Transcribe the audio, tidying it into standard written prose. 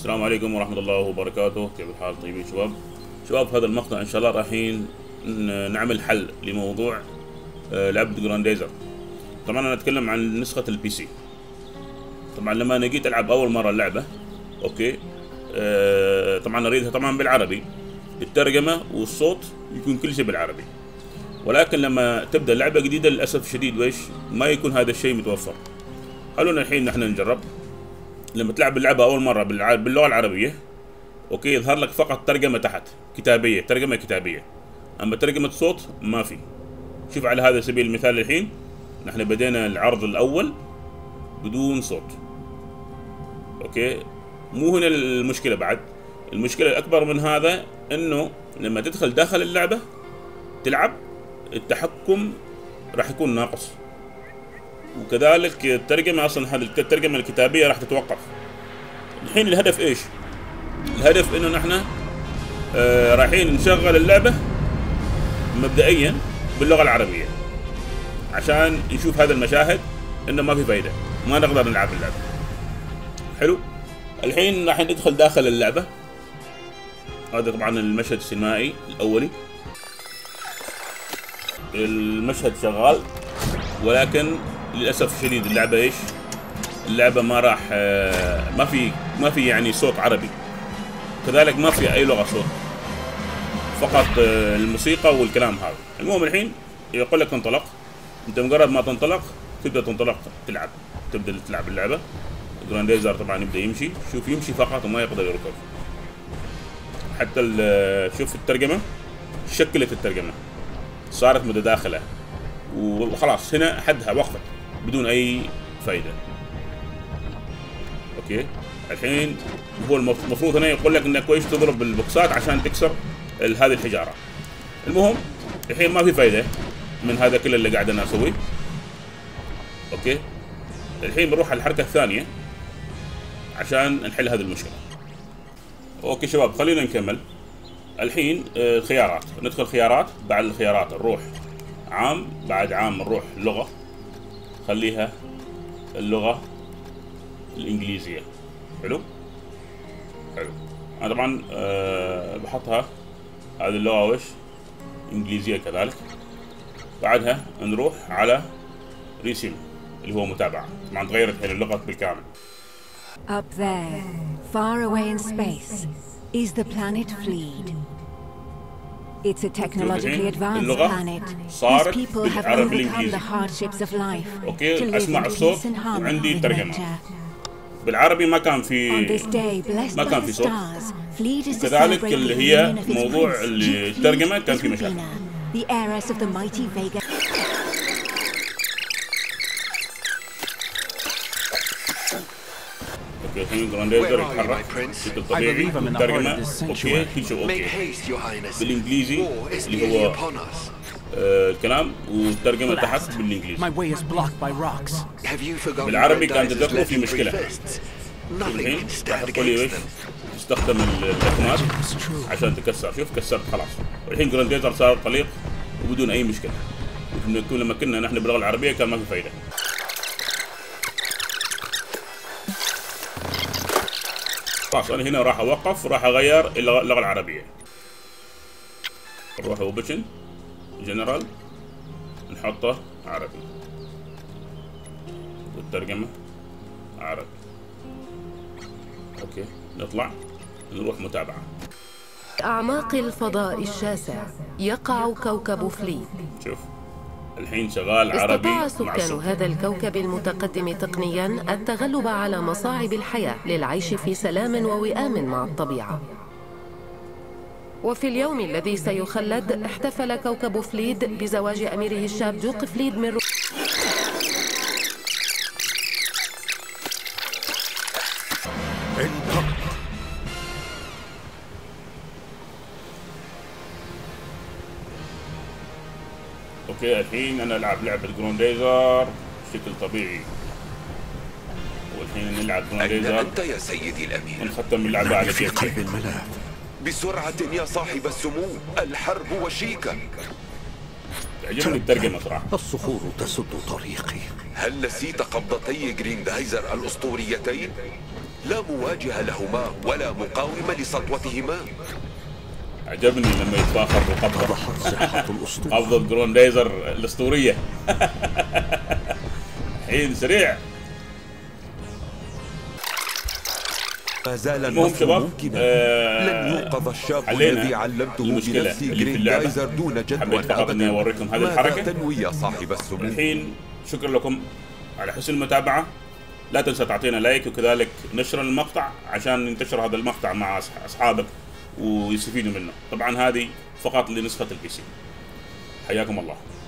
السلام عليكم ورحمة الله وبركاته. كيف الحال؟ طيبين شباب في هذا المقطع إن شاء الله رايحين نعمل حل لموضوع لعبة جرانديزر. طبعا أنا أتكلم عن نسخة البي سي. طبعا لما أنا جيت ألعب أول مرة اللعبة أوكي طبعا أريدها طبعا بالعربي، الترجمة والصوت يكون كل شيء بالعربي، ولكن لما تبدأ لعبة جديدة للأسف الشديد وإيش ما يكون هذا الشيء متوفر. خلونا الحين نحن نجرب. لما تلعب اللعبة أول مرة باللغة العربية أوكي يظهر لك فقط ترجمة تحت كتابية، ترجمة كتابية، أما ترجمة صوت ما في. شوف على هذا سبيل المثال الحين نحن بدينا العرض الأول بدون صوت أوكي. مو هنا المشكلة، بعد المشكلة الأكبر من هذا إنه لما تدخل داخل اللعبة تلعب التحكم راح يكون ناقص، وكذلك الترجمة أصلا هذه الترجمة الكتابية راح تتوقف. الحين الهدف إيش؟ الهدف إنه نحن رايحين نشغل اللعبة مبدئيا باللغة العربية عشان نشوف هذا المشاهد إنه ما في فايدة، ما نقدر نلعب اللعبة. حلو. الحين راح ندخل داخل اللعبة. هذا طبعا المشهد السينمائي الأولي، المشهد شغال، ولكن للأسف الشديد اللعبة إيش؟ اللعبة ما راح ما في يعني صوت عربي، كذلك ما في أي لغة صوت، فقط الموسيقى والكلام هذا. المهم الحين يقول لك انطلق، أنت مجرد ما تنطلق تبدأ تنطلق تبدأ تلعب اللعبة. جرانديزر طبعا يبدأ يمشي، شوف يمشي فقط وما يقدر يركض. حتى شوف الترجمة شكلت الترجمة صارت متداخلة وخلاص هنا حدها وقفت بدون أي فايدة. اوكي الحين هو المفروض هنا يقول لك انك كويس تضرب بالبوكسات عشان تكسر هذه الحجارة. المهم الحين ما في فايدة من هذا كله اللي قاعد انا اسويه. اوكي الحين بنروح على الحركة الثانية عشان نحل هذه المشكلة. اوكي شباب خلينا نكمل. الحين الخيارات، ندخل خيارات، بعد الخيارات نروح عام، بعد عام نروح لغة، خليها اللغة الإنجليزية. حلو. أنا طبعا بحطها هذه اللغة وش إنجليزية كذلك. بعدها نروح على ريسيم اللي هو متابعة. طبعا تغيرت هنا اللغة بالكامل. Up there, far away in space, is the planet Fleed. It's a technologically advanced planet whose people have overcome the hardships of life to live in peace and harmony with nature. بالعربي ما كان في صوت، كذلك اللي هي موضوع الترجمة كان في مشاكل. اوكي الحين جرانديزر يتحرك بشكل طبيعي، الترجمة اوكي كل شيء اوكي بالانجليزي اللي هو الكلام، والترجمة تحت بالانجليزي. بالعربي كانت تدخل في مشكلة. الحين راح تقول لي ايش؟ تستخدم اللحمات عشان تكسر. شوف كسرت خلاص. والحين جرانديزر صار طليق وبدون اي مشكلة. لما كنا نحن باللغة العربية كان ما في فايدة. خلاص انا هنا راح اوقف وراح اغير اللغة العربية. نروح اوبشن جنرال نحطه عربي والترجمة عربي. اوكي نطلع نروح متابعة. أعماق الفضاء الشاسع يقع كوكب فليد. شوف الحين شغال عربي. استطاع سكان هذا الكوكب المتقدم تقنيا التغلب على مصاعب الحياة للعيش في سلام ووئام مع الطبيعة. وفي اليوم الذي سيخلد احتفل كوكب فليد بزواج أميره الشاب جوق فليد من اوكي الحين انا العب لعبة جرانديزر بشكل طبيعي، والحين نلعب جرانديزر. أين أنت يا سيدي الأمير؟ ونختم اللعبة على في قلب الملف. بسرعة يا صاحب السمو، الحرب وشيكة. تعجبني الترجمة صراحة. الصخور تسد طريقي. هل نسيت قبضتي جريندايزر الأسطوريتين؟ لا مواجه لهما ولا مقاوم لسطوتهما. عجبني لما يتفاخر بقبضة صحة الأسطول. قبضة جروندايزر الأسطورية. حين سريع. ما زال المهم شباب لن يوقظ الشاب الذي علمته بنفسي جريندايزر دون جدوى حبيت فقط اني اوريكم هذه الحركة. تنوي يا صاحب السمو؟ الحين شكرا لكم على حسن المتابعة. لا تنسى تعطينا لايك وكذلك نشر المقطع عشان ينتشر هذا المقطع مع اصحابك ويستفيدوا منه. طبعا هذه فقط لنسخة البي سي. حياكم الله.